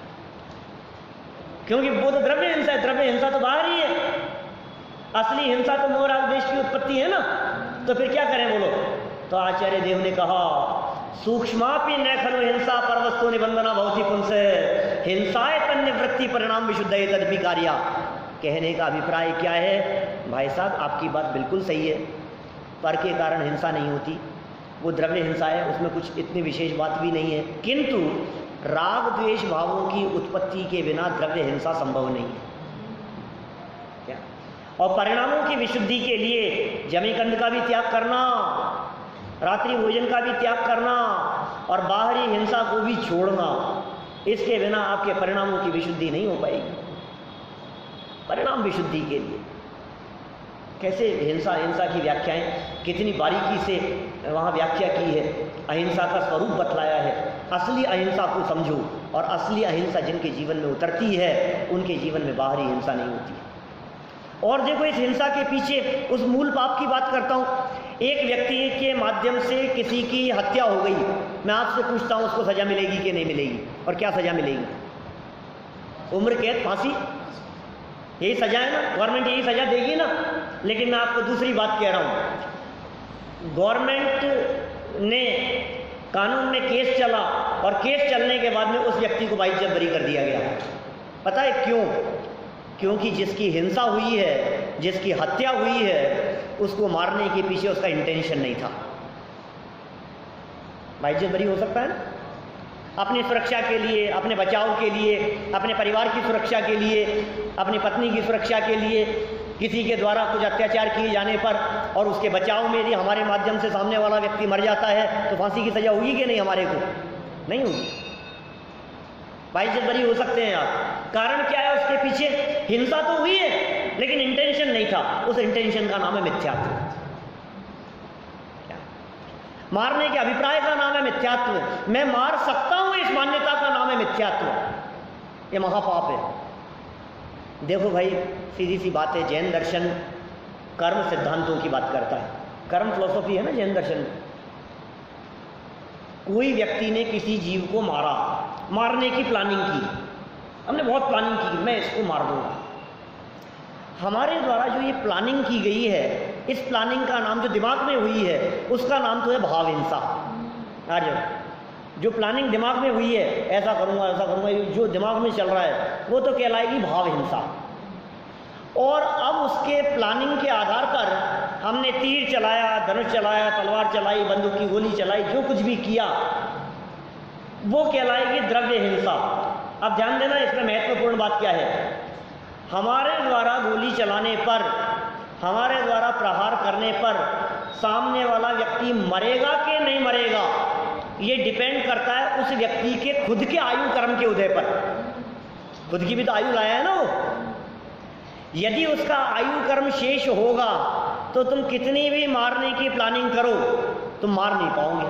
क्योंकि वो तो द्रव्य हिंसा है, द्रव्य हिंसा तो बाहर ही है, असली हिंसा तो मोह राग द्वेष की उत्पत्ति है ना। तो फिर क्या करें बोलो? तो आचार्य देव ने कहा, सूक्ष्मापि न खलु हिंसा परवस्तु निबंधना भवति पुंस हिंसाए तन्निवृत्ति परिणाम विशुद्ध तदपि कार्या। कहने का अभिप्राय क्या है? भाई साहब आपकी बात बिल्कुल सही है, पर के कारण हिंसा नहीं होती, वो द्रव्य हिंसा है, उसमें कुछ इतनी विशेष बात भी नहीं है। किंतु राग द्वेष भावों की उत्पत्ति के बिना द्रव्य हिंसा संभव नहीं है क्या? और परिणामों की विशुद्धि के लिए जमीकंद का भी त्याग करना, रात्रि भोजन का भी त्याग करना और बाहरी हिंसा को भी छोड़ना, इसके बिना आपके परिणामों की विशुद्धि नहीं हो पाएगी। परिणाम विशुद्धि के लिए कैसे हिंसा हिंसा की व्याख्याएं कितनी बारीकी से वहाँ व्याख्या की है, अहिंसा का स्वरूप बतलाया है। असली अहिंसा को समझो, और असली अहिंसा जिनके जीवन में उतरती है उनके जीवन में बाहरी हिंसा नहीं होती। और देखो, इस हिंसा के पीछे उस मूल पाप की बात करता हूँ। एक व्यक्ति के माध्यम से किसी की हत्या हो गई, मैं आपसे पूछता हूँ उसको सजा मिलेगी कि नहीं मिलेगी? और क्या सजा मिलेगी? उम्र कैद, फांसी, यही सजा है ना? गवर्नमेंट यही सजा देगी ना। लेकिन मैं आपको दूसरी बात कह रहा हूँ, गवर्नमेंट ने कानून में केस चला और केस चलने के बाद में उस व्यक्ति को बाइज्जत बरी कर दिया गया। पता है क्यों? क्योंकि जिसकी हिंसा हुई है, जिसकी हत्या हुई है, उसको मारने के पीछे उसका इंटेंशन नहीं था। बाइज्जत बरी हो सकता है ना? अपनी सुरक्षा के लिए, अपने बचाव के लिए, अपने परिवार की सुरक्षा के लिए, अपनी पत्नी की सुरक्षा के लिए, किसी के द्वारा कुछ अत्याचार किए जाने पर और उसके बचाव में यदि हमारे माध्यम से सामने वाला व्यक्ति मर जाता है तो फांसी की सजा होगी कि नहीं? हमारे को नहीं होगी, बाइज्जत बरी हो सकते हैं आप। कारण क्या है? उसके पीछे हिंसा तो हुई है लेकिन इंटेंशन नहीं था, उस इंटेंशन का नाम है मिथ्यात्व। मारने के अभिप्राय का नाम है मिथ्यात्व। मैं मार सकता हूं इस मान्यता का नाम है मिथ्यात्व। ये महापाप है। देखो भाई, सीधी सी बात है, जैन दर्शन कर्म सिद्धांतों की बात करता है। कर्म फिलॉसफी है ना जैन दर्शन में। कोई व्यक्ति ने किसी जीव को मारा, मारने की प्लानिंग की, हमने बहुत प्लानिंग की, मैं इसको मार दूंगा। हमारे द्वारा जो ये प्लानिंग की गई है, इस प्लानिंग का नाम जो दिमाग में हुई है उसका नाम तो है भाव हिंसा। आज जो प्लानिंग दिमाग में हुई है, ऐसा करूंगा ऐसा करूंगा, जो दिमाग में चल रहा है वो तो कहलाएगी भाव हिंसा। और अब उसके प्लानिंग के आधार पर हमने तीर चलाया, धनुष चलाया, तलवार चलाई, बंदूक की गोली चलाई, जो कुछ भी किया वो कहलाएगी द्रव्य हिंसा। अब ध्यान देना, इसमें महत्वपूर्ण बात क्या है। हमारे द्वारा गोली चलाने पर, हमारे द्वारा प्रहार करने पर सामने वाला व्यक्ति मरेगा कि नहीं मरेगा, ये डिपेंड करता है उस व्यक्ति के खुद के आयु कर्म के उदय पर। खुद की भी तो आयु लाया है ना वो। यदि उसका आयु कर्म शेष होगा तो तुम कितनी भी मारने की प्लानिंग करो, तुम मार नहीं पाओगे।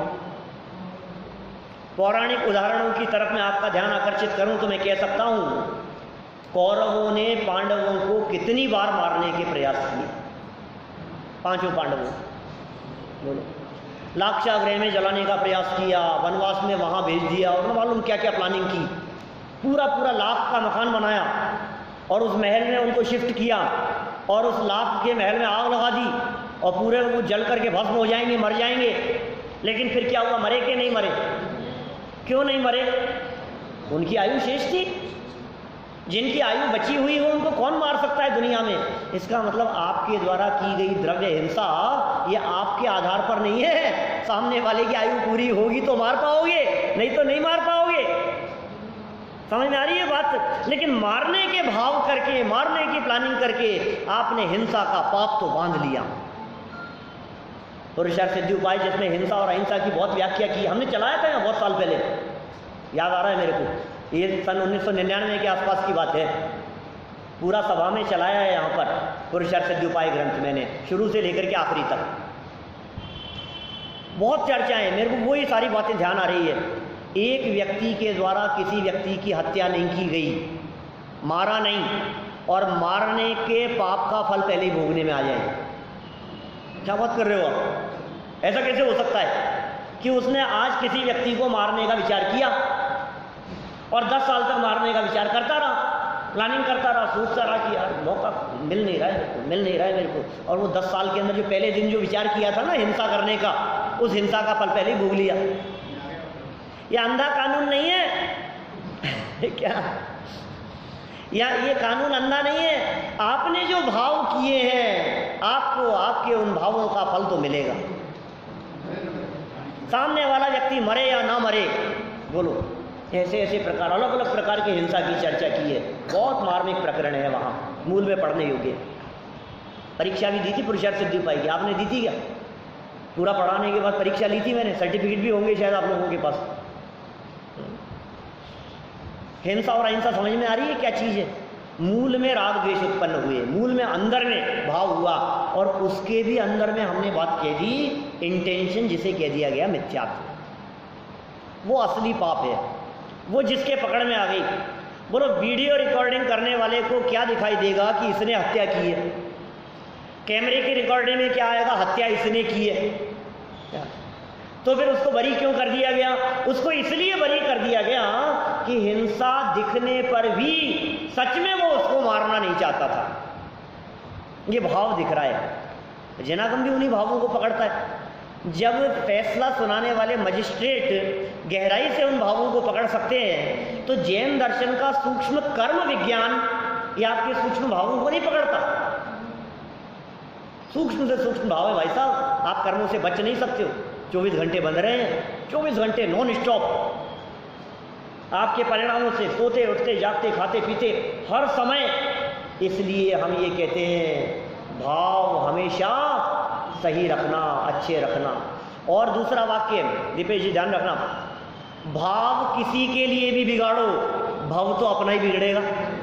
पौराणिक उदाहरणों की तरफ मैं आपका ध्यान आकर्षित करूं तो मैं कह सकता हूं, कौरवों ने पांडवों को कितनी बार मारने के प्रयास किए, पांचों पांडवों। बोलो, लाक्षागृह में जलाने का प्रयास किया, वनवास में वहां भेज दिया, और मालूम क्या क्या प्लानिंग की। पूरा पूरा लाख का मकान बनाया और उस महल में उनको शिफ्ट किया, और उस लाख के महल में आग लगा दी, और पूरे वो जल करके भस्म हो जाएंगे, मर जाएंगे। लेकिन फिर क्या हुआ, मरे कि नहीं मरे? क्यों नहीं मरे? उनकी आयु शेष थी। जिनकी आयु बची हुई हो उनको कौन मार सकता है दुनिया में? इसका मतलब आपके द्वारा की गई द्रव्य हिंसा ये आपके आधार पर नहीं है। सामने वाले की आयु पूरी होगी तो मार पाओगे, नहीं तो नहीं मार पाओगे। समझ में आ रही है बात? लेकिन मारने के भाव करके, मारने की प्लानिंग करके आपने हिंसा का पाप तो बांध लिया। पुरुषार्थ सिद्धि उपाय जिसमें हिंसा और अहिंसा की बहुत व्याख्या की, हमने चलाया था बहुत साल पहले, याद आ रहा है मेरे को। ये सन उन्नीस सौ निन्यानवे के आसपास की बात है। पूरा सभा में चलाया है यहाँ पर पुरुषार्थ सिद्धि उपाय ग्रंथ, मैंने शुरू से लेकर के आखिरी तक बहुत चर्चाएं। मेरे को वही सारी बातें ध्यान आ रही है। एक व्यक्ति के द्वारा किसी व्यक्ति की हत्या नहीं की गई, मारा नहीं, और मारने के पाप का फल पहले ही भोगने में आ जाए। क्या बात कर रहे हो आप? ऐसा कैसे हो सकता है कि उसने आज किसी व्यक्ति को मारने का विचार किया और दस साल तक मारने का विचार करता रहा, प्लानिंग करता रहा, सोचता रहा कि यार मौका मिल नहीं रहा है मेरे को, मिल नहीं रहा है मेरे को, और वो दस साल के अंदर जो पहले दिन जो विचार किया था ना हिंसा करने का, उस हिंसा का फल पहले ही भोग लिया। ये अंधा कानून नहीं है क्या? या ये कानून अंधा नहीं है। आपने जो भाव किए हैं, आपको आपके उन भावों का फल तो मिलेगा। सामने वाला व्यक्ति मरे या ना मरे, बोलो, ऐसे ऐसे प्रकार, अलग अलग प्रकार की हिंसा की चर्चा की है। बहुत मार्मिक प्रकरण है, वहाँ मूल में पढ़ने योग्य। परीक्षा भी दी थी पुरुषार्थ सिद्धि उपाय की, आपने दी थी क्या? पूरा पढ़ाने के बाद परीक्षा ली थी मैंने, सर्टिफिकेट भी होंगे शायद आप लोगों के पास। हिंसा और अहिंसा समझ में आ रही है क्या चीज़ है? मूल में राग द्वेष उत्पन्न हुए, मूल में अंदर में भाव हुआ, और उसके भी अंदर में हमने बात कह दी इंटेंशन, जिसे कह दिया गया मिथ्यात्व। वो असली पाप है, वो जिसके पकड़ में आ गई। बोलो, वीडियो रिकॉर्डिंग करने वाले को क्या दिखाई देगा कि इसने हत्या की है? कैमरे की रिकॉर्डिंग में क्या आएगा? हत्या इसने की है। तो फिर उसको बरी क्यों कर दिया गया? उसको इसलिए बरी कर दिया गया कि हिंसा दिखने पर भी सच में वो उसको मारना नहीं चाहता था। ये भाव दिख रहा है। जनागम भी उन्हीं भावों को पकड़ता है। जब फैसला सुनाने वाले मजिस्ट्रेट गहराई से उन भावों को पकड़ सकते हैं, तो जैन दर्शन का सूक्ष्म कर्म विज्ञान ये आपके सूक्ष्म भावों को नहीं पकड़ता। सूक्ष्म से सूक्ष्म भाव है भाई साहब, आप कर्मों से बच नहीं सकते हो। चौबीस घंटे बंद रहे हैं, चौबीस घंटे नॉन स्टॉप, आपके परिणामों से सोते उठते जागते खाते पीते हर समय। इसलिए हम ये कहते हैं भाव हमेशा सही रखना, अच्छे रखना। और दूसरा वाक्य दीपेश जी ध्यान रखना, भाव किसी के लिए भी बिगाड़ो, भाव तो अपना ही बिगड़ेगा।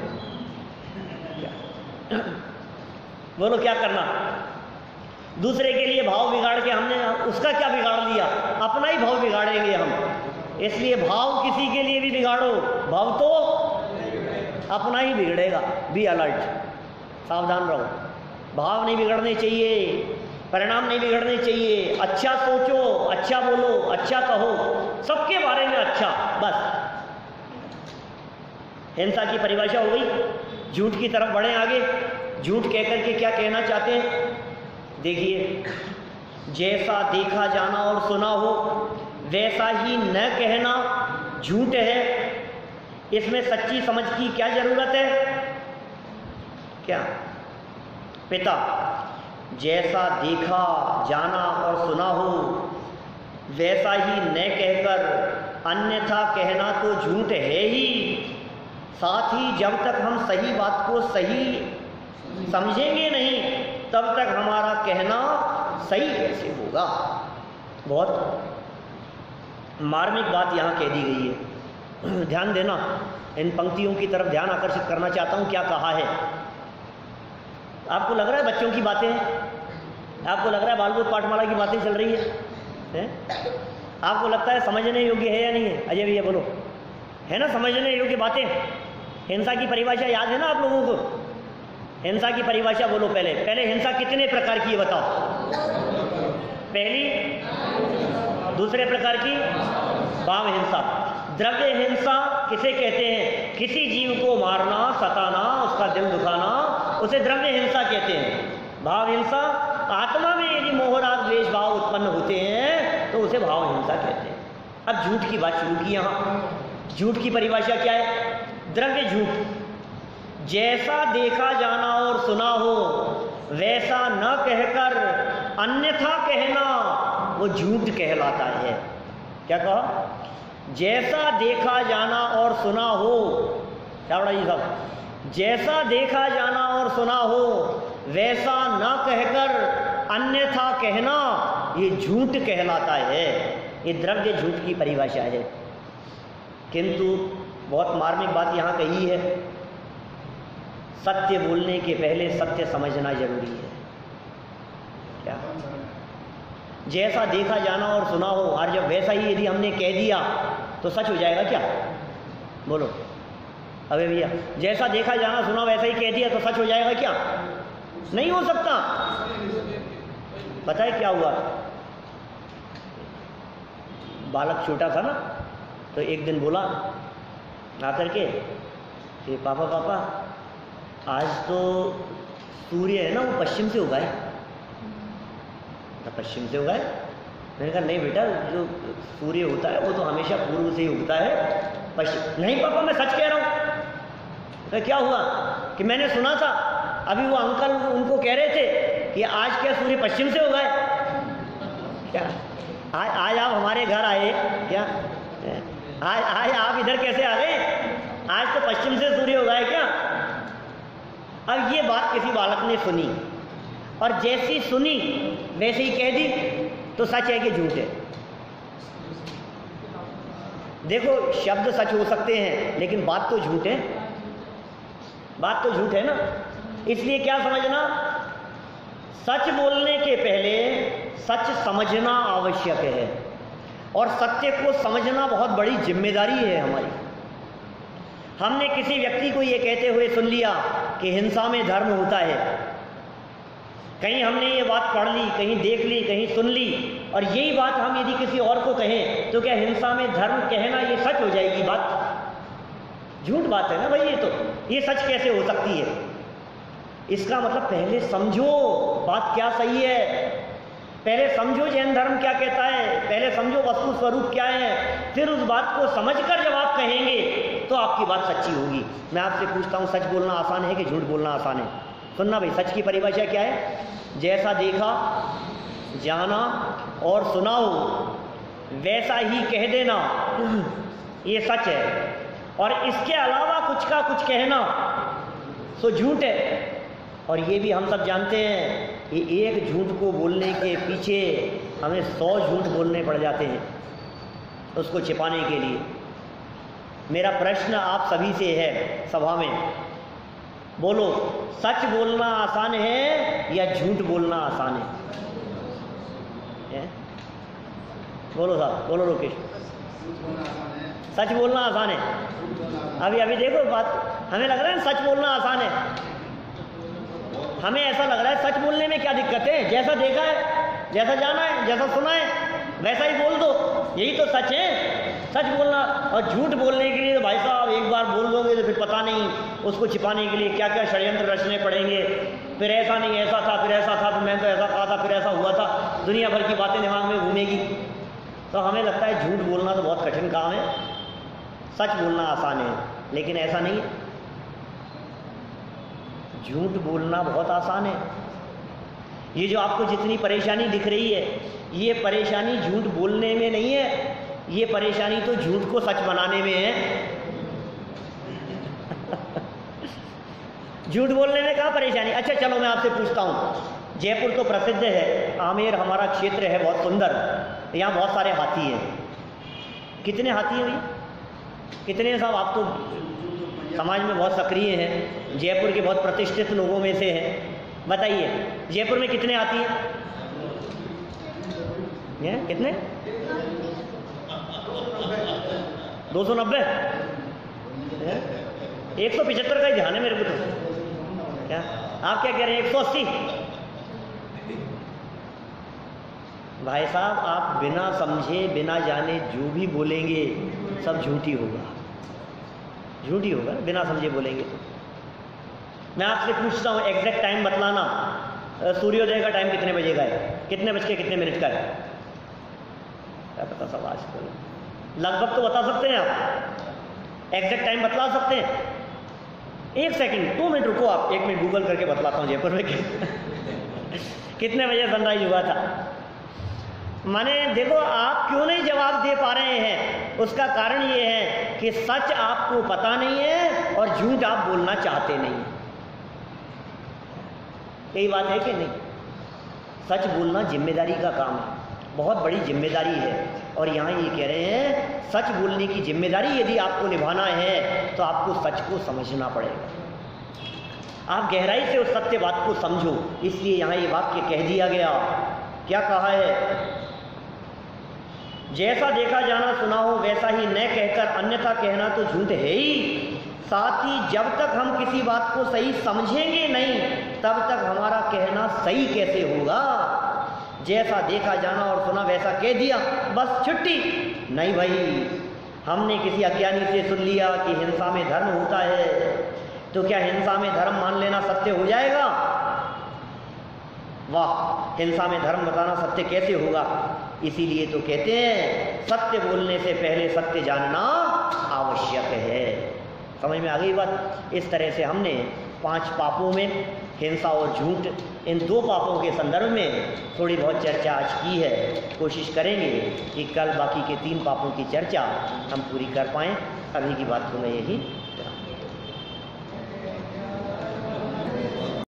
बोलो क्या करना? दूसरे के लिए भाव बिगाड़ के हमने उसका क्या बिगाड़ लिया? अपना ही भाव बिगाड़ेंगे हम। इसलिए भाव किसी के लिए भी बिगाड़ो, भाव तो अपना ही बिगड़ेगा। बी अलर्ट, सावधान रहो। भाव नहीं बिगड़ने चाहिए, परिणाम नहीं बिगड़ने चाहिए। अच्छा सोचो, अच्छा बोलो, अच्छा कहो, सबके बारे में अच्छा। बस हिंसा की परिभाषा हो गई। झूठ की तरफ बढ़े आगे। झूठ कहकर के क्या कहना चाहते हैं? देखिए, जैसा देखा जाना और सुना हो वैसा ही न कहना झूठ है। इसमें सच्ची समझ की क्या जरूरत है? क्या पिता जैसा देखा जाना और सुना हो वैसा ही न कहकर अन्यथा कहना तो झूठ है ही। साथ ही जब तक हम सही बात को सही समझेंगे नहीं तब तक हमारा कहना सही कैसे होगा। बहुत मार्मिक बात यहाँ कह दी गई है। ध्यान देना, इन पंक्तियों की तरफ ध्यान आकर्षित करना चाहता हूँ। क्या कहा है? आपको लग रहा है बच्चों की बातें हैं? आपको लग रहा है बालबोध पाठमाला की बातें चल रही है, है? आपको लगता है समझने योग्य है या नहीं है? अजय भैया बोलो, है ना समझने योग्य बातें? हिंसा की परिभाषा याद है ना आप लोगों को? हिंसा की परिभाषा बोलो पहले। पहले हिंसा कितने प्रकार की है बताओ? पहली, दूसरे प्रकार की भाव हिंसा। द्रव्य हिंसा किसे कहते हैं? किसी जीव को मारना, सताना, उसका दिल दुखाना, उसे द्रव्य हिंसा कहते हैं। भाव हिंसा, आत्मा में यदि मोह राग द्वेष भाव उत्पन्न होते हैं तो उसे भाव हिंसा कहते हैं। अब झूठ की बात शुरू की यहाँ। झूठ की परिभाषा क्या है? द्रव्य झूठ, जैसा देखा जाना और सुना हो वैसा न कहकर अन्यथा कहना वो झूठ कहलाता है। क्या कहा? जैसा देखा जाना और सुना हो, चावड़ा जी साहब, जैसा देखा जाना और सुना हो वैसा न कहकर अन्यथा कहना ये झूठ कहलाता है। ये द्रव्य झूठ की परिभाषा है। किंतु बहुत मार्मिक बात यहाँ कही है, सत्य बोलने के पहले सत्य समझना जरूरी है। क्या? जैसा देखा जाना और सुना हो, और जब वैसा ही यदि हमने कह दिया तो सच हो जाएगा क्या? बोलो अबे भैया, जैसा देखा जाना सुना वैसा ही कह दिया तो सच हो जाएगा क्या? नहीं हो सकता। पता है क्या हुआ? बालक छोटा था ना, तो एक दिन बोला आकर के कि पापा पापा आज तो सूर्य है ना वो पश्चिम से उगा है। पश्चिम से उगा है? मैंने कहा नहीं बेटा, जो सूर्य होता है वो तो हमेशा पूर्व से ही उगता है, पश्चिम। नहीं पापा मैं सच कह रहा हूँ। तो क्या हुआ कि मैंने सुना था अभी वो अंकल उनको कह रहे थे कि आज क्या सूर्य पश्चिम से उगा है? क्या आज आज आप हमारे घर आए क्या? आज आज आप इधर कैसे आ गए? आज तो पश्चिम से सूर्य उगा है क्या? अब ये बात किसी बालक ने सुनी और जैसी सुनी वैसे ही कह दी तो सच है कि झूठ है? देखो शब्द सच हो सकते हैं लेकिन बात तो झूठ है। बात तो झूठ है ना। इसलिए क्या समझना, सच बोलने के पहले सच समझना आवश्यक है और सत्य को समझना बहुत बड़ी जिम्मेदारी है हमारी। हमने किसी व्यक्ति को ये कहते हुए सुन लिया कि हिंसा में धर्म होता है, कहीं हमने ये बात पढ़ ली, कहीं देख ली, कहीं सुन ली, और यही बात हम यदि किसी और को कहें तो क्या हिंसा में धर्म कहना ये सच हो जाएगी? बात झूठ बात है ना भाई। ये तो ये सच कैसे हो सकती है? इसका मतलब पहले समझो बात क्या सही है, पहले समझो जैन धर्म क्या कहता है, पहले समझो वस्तु स्वरूप क्या है, फिर उस बात को समझकर जब आप कहेंगे तो आपकी बात सच्ची होगी। मैं आपसे पूछता हूँ, सच बोलना आसान है कि झूठ बोलना आसान है? सुनना भाई, सच की परिभाषा क्या है? जैसा देखा जाना और सुना हो वैसा ही कह देना, ये सच है। और इसके अलावा कुछ का कुछ कहना तो झूठ है। और ये भी हम सब जानते हैं कि एक झूठ को बोलने के पीछे हमें सौ झूठ बोलने पड़ जाते हैं उसको छिपाने के लिए। मेरा प्रश्न आप सभी से है सभा में, बोलो सच बोलना आसान है या झूठ बोलना आसान है? है? बोलो साहब, बोलो लोकेश। सच बोलना आसान है। अभी अभी देखो बात, हमें लग रहा है सच बोलना आसान है। हमें ऐसा लग रहा है सच बोलने में क्या दिक्कत है? जैसा देखा है, जैसा जाना है, जैसा सुना है वैसा ही बोल दो, यही तो सच है। सच बोलना और झूठ बोलने के लिए तो भाई साहब एक बार बोल दोगे तो फिर पता नहीं उसको छिपाने के लिए क्या क्या षड्यंत्र रचने पड़ेंगे। फिर ऐसा नहीं ऐसा था, फिर ऐसा था, फिर मैं तो ऐसा कहा था, फिर ऐसा हुआ था, दुनिया भर की बातें दिमाग में घूमेगी। तो हमें लगता है झूठ बोलना तो बहुत कठिन काम है, सच बोलना आसान है। लेकिन ऐसा नहीं है, झूठ बोलना बहुत आसान है। ये जो आपको जितनी परेशानी दिख रही है, ये परेशानी झूठ बोलने में नहीं है, ये परेशानी तो झूठ को सच बनाने में है। झूठ बोलने में कहाँ परेशानी। अच्छा चलो मैं आपसे पूछता हूँ, जयपुर तो प्रसिद्ध है, आमेर हमारा क्षेत्र है बहुत सुंदर, यहाँ बहुत सारे हाथी हैं। कितने हाथी हैं भैया? कितने हैं साहब? आप तो समाज में बहुत सक्रिय हैं, जयपुर के बहुत प्रतिष्ठित लोगों में से हैं, बताइए जयपुर में कितने हाथी हैं? ये कितने? दो सौ नब्बे एक सौ पिछहत्तर का ही ध्यान है मेरे को तो। क्या आप क्या कह रहे हैं? एक सौ अस्सी? भाई साहब आप बिना समझे बिना जाने जो भी बोलेंगे सब झूठी होगा, झूठी होगा, बिना समझे बोलेंगे तो। मैं आपसे पूछता हूँ एग्जैक्ट टाइम बतलाना, सूर्योदय का टाइम कितने बजे का है? कितने बज के कितने मिनट का है? क्या पता सब आजकल लगभग तो बता सकते हैं आप, एग्जैक्ट टाइम बतला सकते हैं? एक सेकंड, दो मिनट रुको आप, एक मिनट गूगल करके बतलाता हूँ जयपुर में कितने बजे सनराइज हुआ था। माने देखो आप क्यों नहीं जवाब दे पा रहे हैं, उसका कारण ये है कि सच आपको पता नहीं है और झूठ आप बोलना चाहते नहीं। यही बात है कि नहीं? सच बोलना जिम्मेदारी का काम है, बहुत बड़ी जिम्मेदारी है। और यहाँ ये कह रहे हैं सच बोलने की जिम्मेदारी यदि आपको निभाना है तो आपको सच को समझना पड़ेगा। आप गहराई से उस सत्य बात को समझो, इसलिए यहाँ ये वाक्य कह दिया गया। क्या कहा है? जैसा देखा जाना सुना हो वैसा ही न कहकर अन्यथा कहना तो झूठ है ही। साथ ही जब तक हम किसी बात को सही समझेंगे नहीं तब तक हमारा कहना सही कैसे होगा। जैसा देखा जाना और सुना वैसा कह दिया, बस छुट्टी नहीं भाई। हमने किसी अज्ञानी से सुन लिया कि हिंसा में धर्म होता है, तो क्या हिंसा में धर्म मान लेना सत्य हो जाएगा? वाह, हिंसा में धर्म बताना सत्य कैसे होगा? इसीलिए तो कहते हैं सत्य बोलने से पहले सत्य जानना आवश्यक है। समझ में आ गई बात? इस तरह से हमने पांच पापों में हिंसा और झूठ, इन दो पापों के संदर्भ में थोड़ी बहुत चर्चा आज की है। कोशिश करेंगे कि कल बाकी के तीन पापों की चर्चा हम पूरी कर पाएँ। अभी की बात को मैं यही